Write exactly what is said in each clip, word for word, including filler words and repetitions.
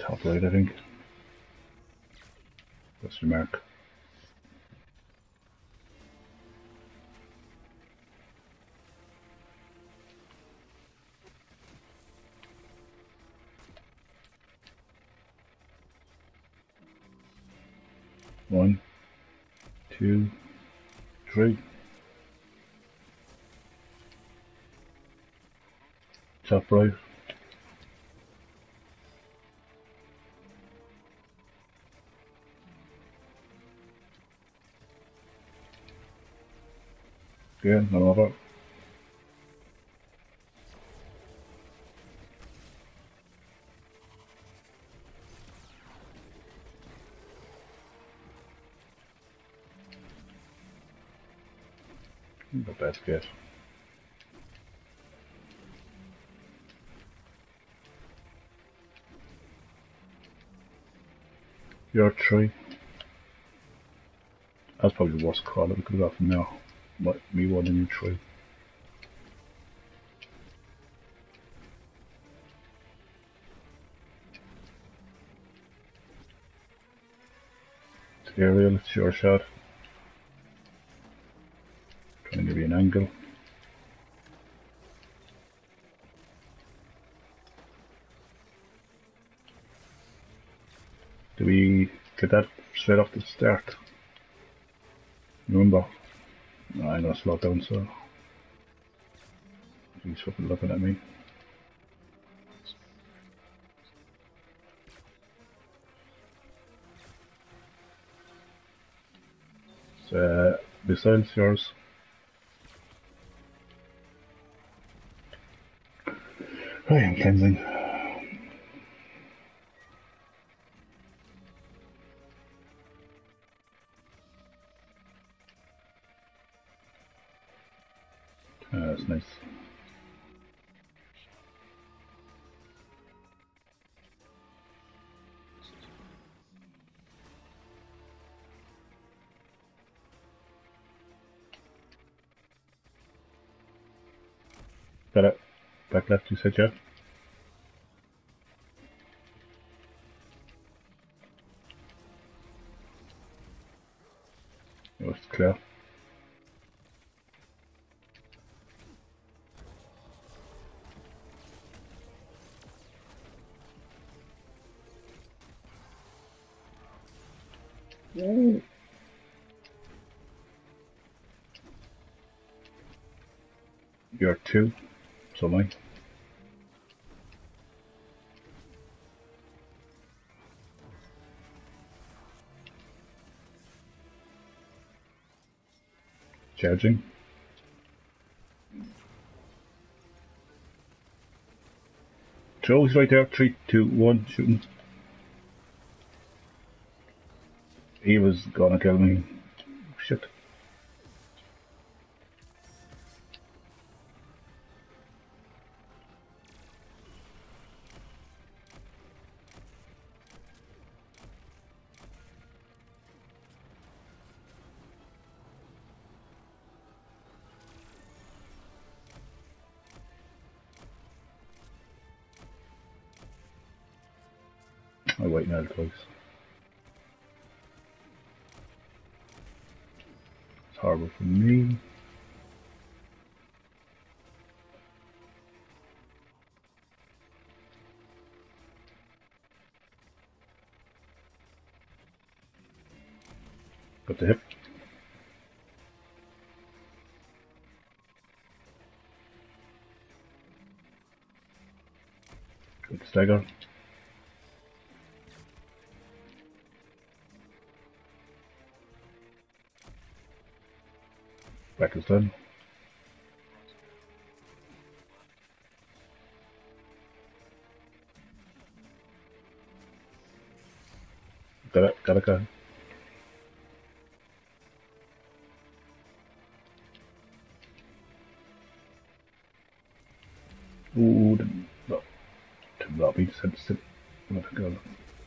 Top right, I think. That's the mark. One, two, three. Top right. Again, I'm over. The best guess. You're three. That's probably the worst call that we could have got from now. But me one and you three. It's aerial, it's your shot. Trying to give you an angle. Do we get that straight off the start? Remember, I'm gonna slow it down, so he's fucking looking at me. So, besides yours. Right, I'm cleansing. Ah, that's nice. Got it. Back left, you said, yeah? It was clear. Yay. You're two, so am I. Charging. Joe's right there. Three, two, one, shooting. He was gonna kill me. Shit. I wait now twice. It's horrible for me. Got the hip. Good stagger. Back is done. Got it, got it, got it. Ooh, didn't, no, did not be sensitive. Let it go.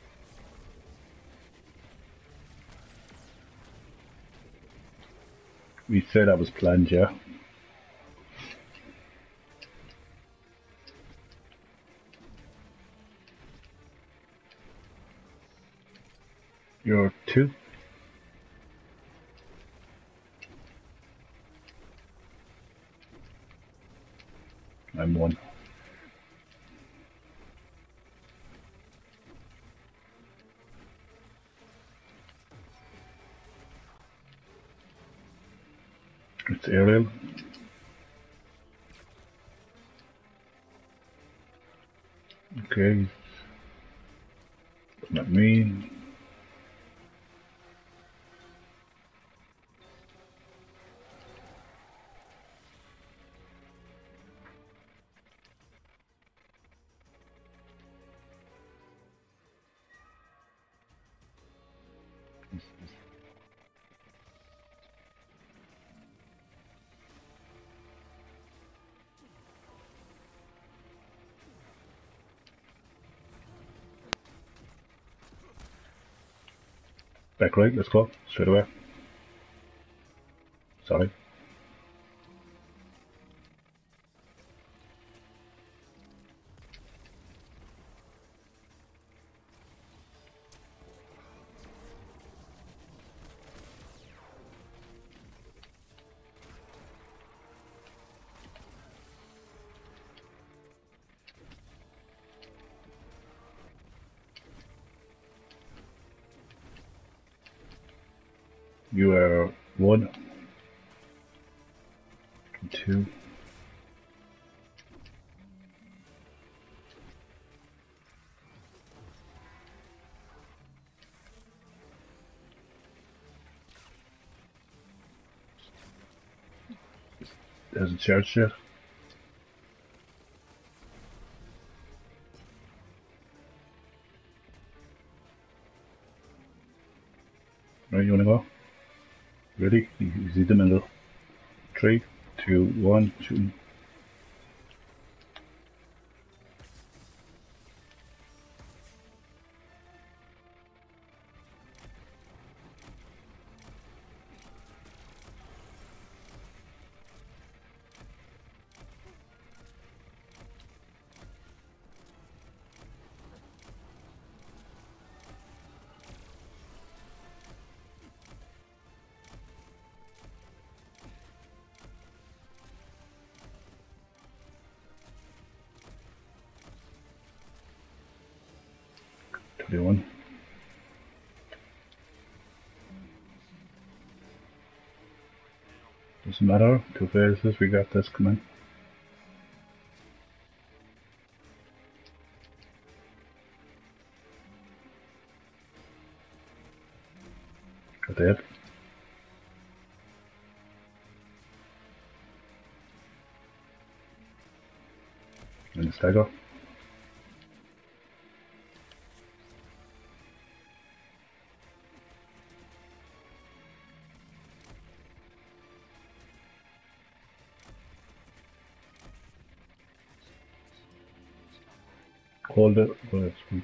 We said that was planned, yeah. You're two. I'm one. It's aerial. Okay. Not me. Back right, let's go. Straight away. Sorry. You are one, two, hasn't charged yet. Right, you wanna go? Ready? He's in the middle. Three, two, one, shooting. Twenty-one. Doesn't matter. Two phases. We got this. Come on. Got that. And the stagger. Hold it. Oh, that's good.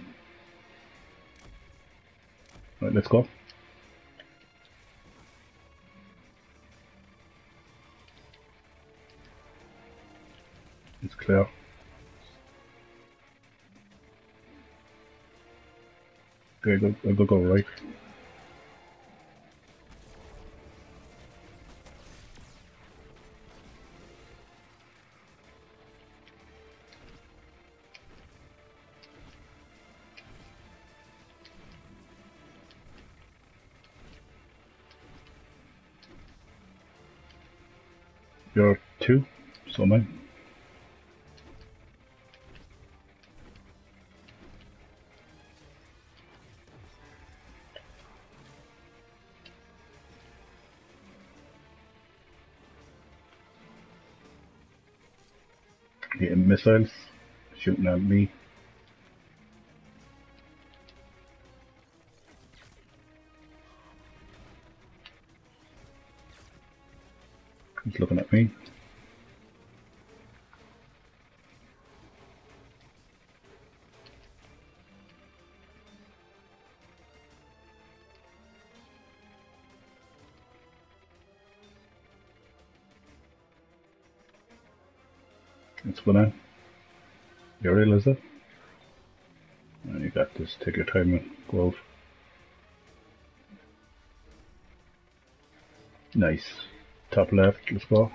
Right, let's go. It's clear. Okay, go, I'll go, go right. You're two, so mine. Getting missiles, shooting at me. He's looking at me. It's gonna. You're real, is it? And you got this. Take your time and go out. Nice. Top left, let's go.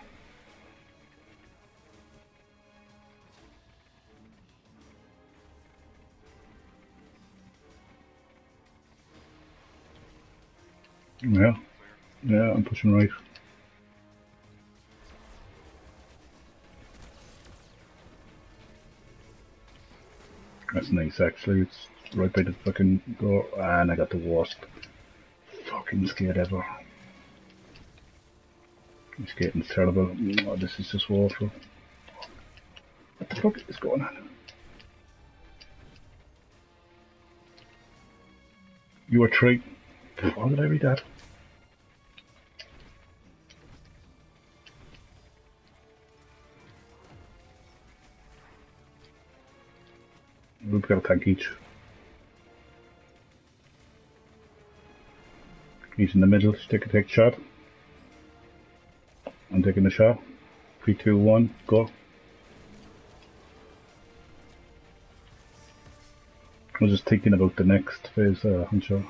Yeah, yeah, I'm pushing right. That's nice actually, it's right by the fucking door, and I got the worst fucking skate ever. This skating's terrible. Oh, this is just awful. What the fuck is going on? You were three. Why did I read that? We've got a tank each. He's in the middle, stick a take shot. I'm taking the shot. Three, two, one, go. I was just thinking about the next phase, uh, I'm sure.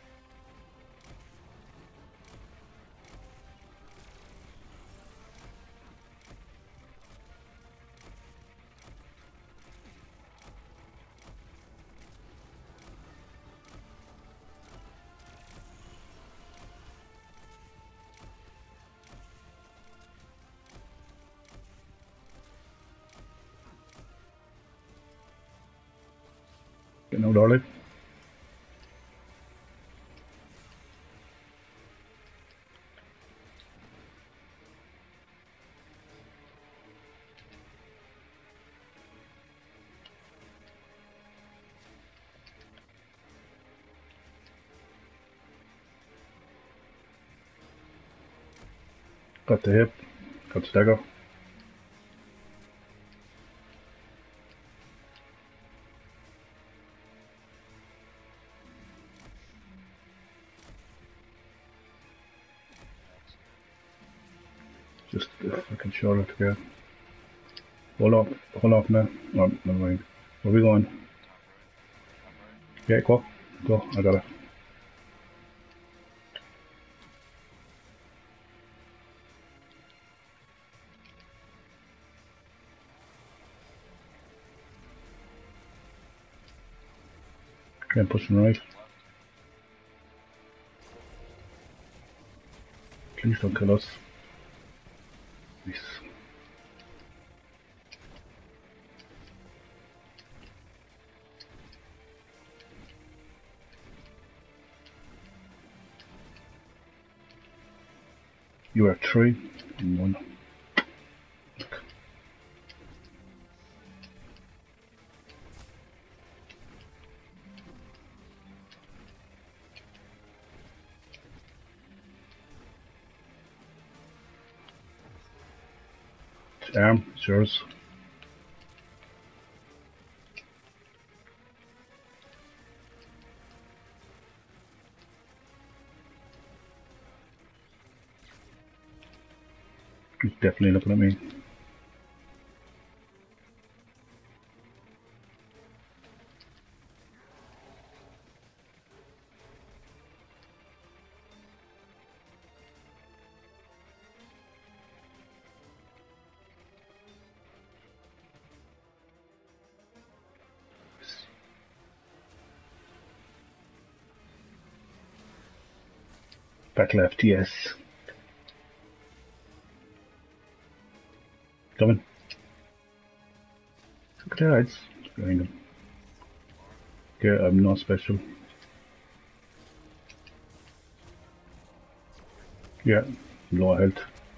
Getting out early. Got the hip, got the stagger. Just the fucking shoulder to go. Hold up, hold up now. Oh, never mind. Where are we going? Yeah, go. Go, I got it. Okay, I'm pushing right. Please don't kill us. Nice. You are three and one. Look. It's arm, it's yours. He's definitely looking at me. Back left, yes. Coming. Look at the eyes. Behind him. Okay, I'm not special. Yeah, low health.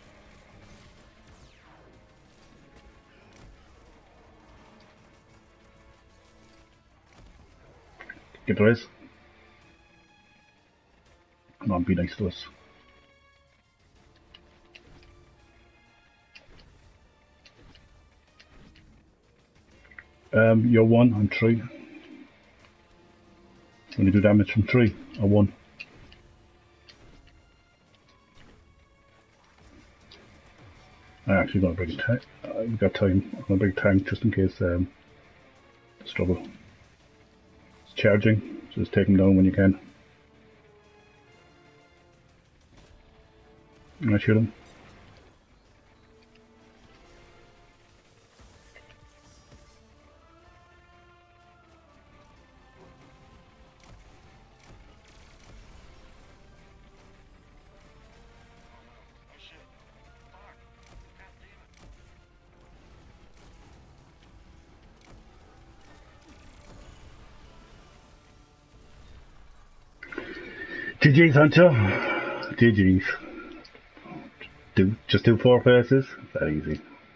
Get the race. Come on, be nice to us. Um, you're one, I'm three. When you do damage from three, or one. I actually got a big tank. I've got time. I'm gonna bring tank just in case um, struggle. It's charging, so just take him down when you can. I'm gonna shoot him. G G's, Hunter. G G's. Do just do four faces. That easy.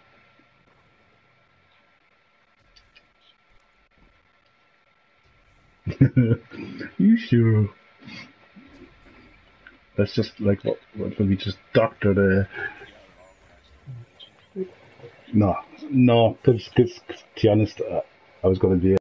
You sure? That's just like what? What would we just doctor the? No, no. Because, to be honest, uh, I was going to be.